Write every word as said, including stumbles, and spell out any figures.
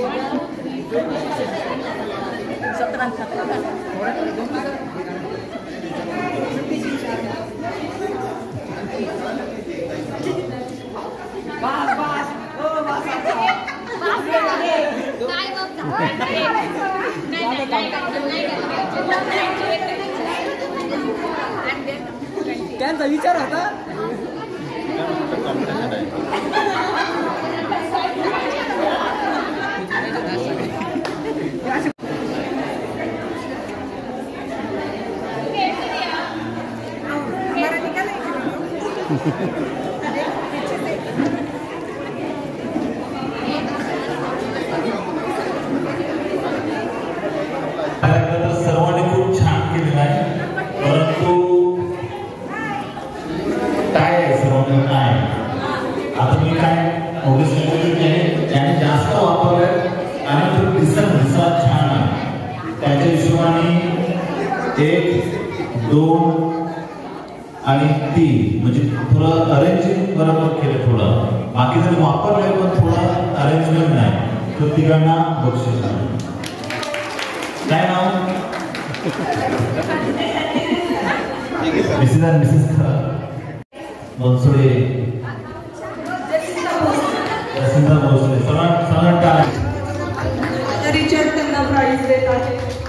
त्यांचा विचार होता सर्वांनी खूप छान केलेलं आहे, परंतु काय आहे सर्वांना काय आता मी काय ज्याने जास्त वापरलंय आणि तो दिसत दिसा छान आहे त्याच्या हिशोबाने एक दोन आणि तीन म्हणजे थोडं अरेंजिंग बरोबर केलं, थोडं बाकी जर वापरलंय पण थोडं अरेंजमेंट नाही, तो तिघांना बक्षीस आहे. काय नाव? Mrs and Mrs Bansode, Jacinta Bhosale, सगळ्यांना टाळ्या. रिचर्ड त्यांना प्राइज देत आहे.